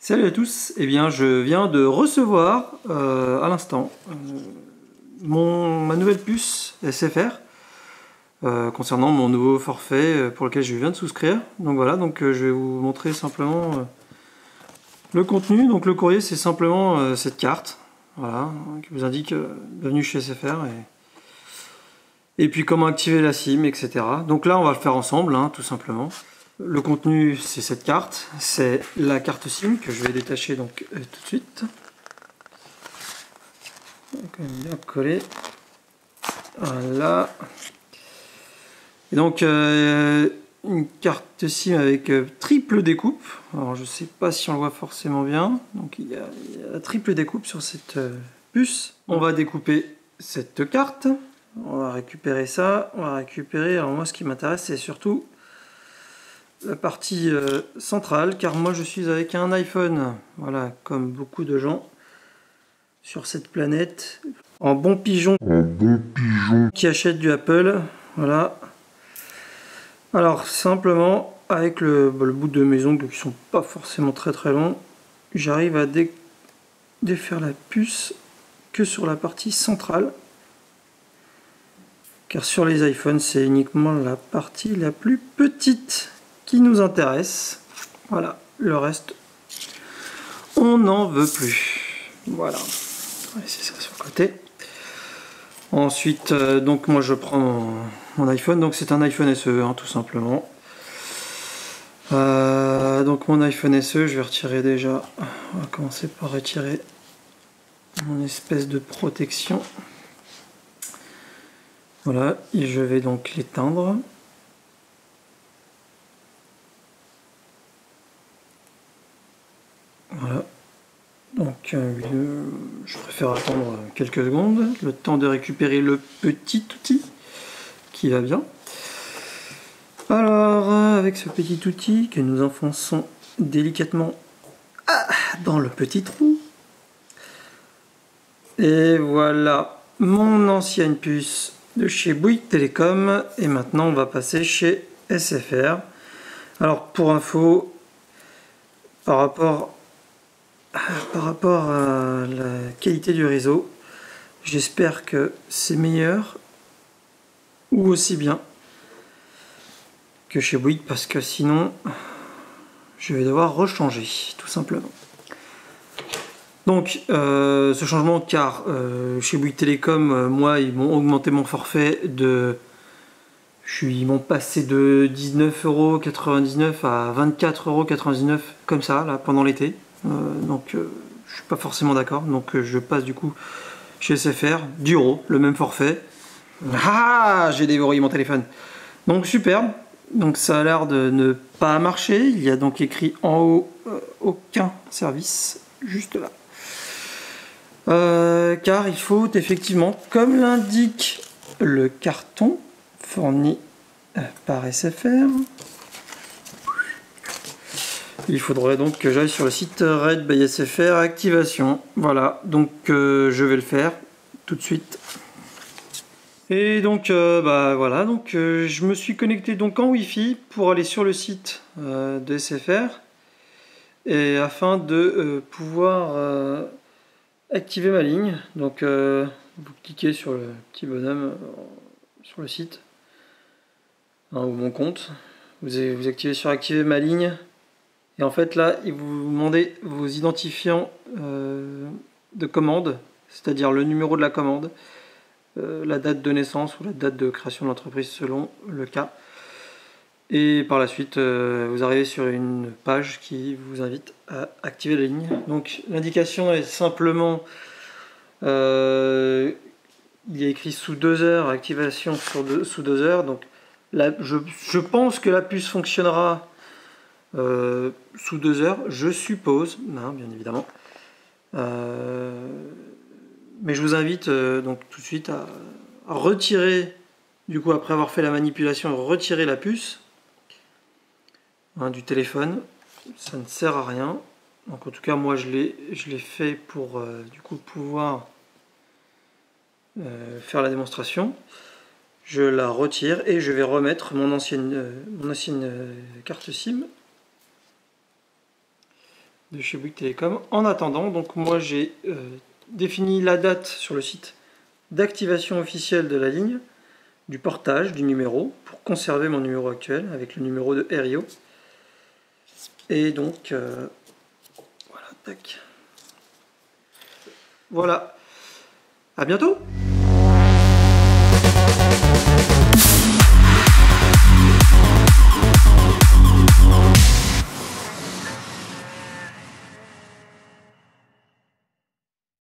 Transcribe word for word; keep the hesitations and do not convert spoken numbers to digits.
Salut à tous, eh bien je viens de recevoir euh, à l'instant euh, mon ma nouvelle puce S F R euh, concernant mon nouveau forfait pour lequel je viens de souscrire. Donc voilà, donc euh, je vais vous montrer simplement euh, le contenu. Donc le courrier, c'est simplement euh, cette carte, voilà, qui vous indique euh, bienvenue chez S F R et, et puis comment activer la SIM, et cetera. Donc là on va le faire ensemble, hein, tout simplement. Le contenu, c'est cette carte, c'est la carte SIM que je vais détacher donc euh, tout de suite. Donc, bien collé. Voilà. Et donc euh, une carte SIM avec euh, triple découpe. Alors je sais pas si on le voit forcément bien. Donc il y a, il y a la triple découpe sur cette euh, puce. On va découper cette carte. On va récupérer ça. On va récupérer. Alors moi, ce qui m'intéresse, c'est surtout la partie euh, centrale, car moi je suis avec un iPhone, voilà, comme beaucoup de gens sur cette planète, en bon pigeon, un bon pigeon qui achète du Apple, voilà. Alors simplement avec le, le bout de mes ongles qui sont pas forcément très très longs, j'arrive à dé, défaire la puce que sur la partie centrale, car sur les iPhones c'est uniquement la partie la plus petite qui nous intéresse. Voilà, le reste on n'en veut plus. Voilà, on va laisser ça sur le côté. Ensuite euh, donc moi je prends mon, mon iPhone, donc c'est un iPhone S E, hein, tout simplement. Euh, donc mon iPhone S E, je vais retirer déjà, on va commencer par retirer mon espèce de protection. Voilà, et je vais donc l'éteindre. Voilà, donc euh, je préfère attendre quelques secondes, le temps de récupérer le petit outil qui va bien. Alors, avec ce petit outil que nous enfonçons délicatement dans le petit trou, et voilà mon ancienne puce de chez Bouygues Télécom, et maintenant on va passer chez S F R. Alors pour info, par rapport Par rapport à la qualité du réseau, j'espère que c'est meilleur ou aussi bien que chez Bouygues, parce que sinon je vais devoir rechanger tout simplement. Donc euh, ce changement, car euh, chez Bouygues Télécom, euh, moi ils m'ont augmenté mon forfait de... Je suis, ils m'ont passé de dix-neuf euros quatre-vingt-dix-neuf à vingt-quatre euros quatre-vingt-dix-neuf comme ça là pendant l'été. Euh, donc euh, je suis pas forcément d'accord, donc euh, je passe du coup chez S F R, Duro, le même forfait. Ah, j'ai dévoré mon téléphone. Donc superbe, donc ça a l'air de ne pas marcher, il y a donc écrit en haut euh, aucun service, juste là. Euh, car il faut effectivement, comme l'indique le carton fourni par S F R, il faudrait donc que j'aille sur le site Red by S F R activation. Voilà, donc euh, je vais le faire tout de suite. Et donc euh, bah voilà, donc euh, je me suis connecté donc en Wi-Fi pour aller sur le site euh, de S F R, et afin de euh, pouvoir euh, activer ma ligne. Donc euh, vous cliquez sur le petit bonhomme euh, sur le site, hein, ou mon compte, vous, vous activez sur activer ma ligne. Et en fait là, il vous demandez vos identifiants euh, de commande, c'est-à-dire le numéro de la commande, euh, la date de naissance ou la date de création de l'entreprise selon le cas. Et par la suite, euh, vous arrivez sur une page qui vous invite à activer la ligne. Donc l'indication est simplement, euh, il y a écrit sous deux heures, activation sur deux, sous deux heures. Donc là, je, je pense que la puce fonctionnera Euh, sous deux heures, je suppose, hein, bien évidemment. Euh, mais je vous invite euh, donc tout de suite à, à retirer, du coup après avoir fait la manipulation, retirer la puce, hein, du téléphone. Ça ne sert à rien. Donc en tout cas moi je l'ai je l'ai fait pour euh, du coup pouvoir euh, faire la démonstration. Je la retire et je vais remettre mon ancienne, euh, mon ancienne euh, carte SIM. de chez Bouygues Télécom. En attendant, donc moi j'ai euh, défini la date sur le site d'activation officielle de la ligne, du portage du numéro, pour conserver mon numéro actuel avec le numéro de R I O. Et donc, euh, voilà, tac. Voilà. À bientôt!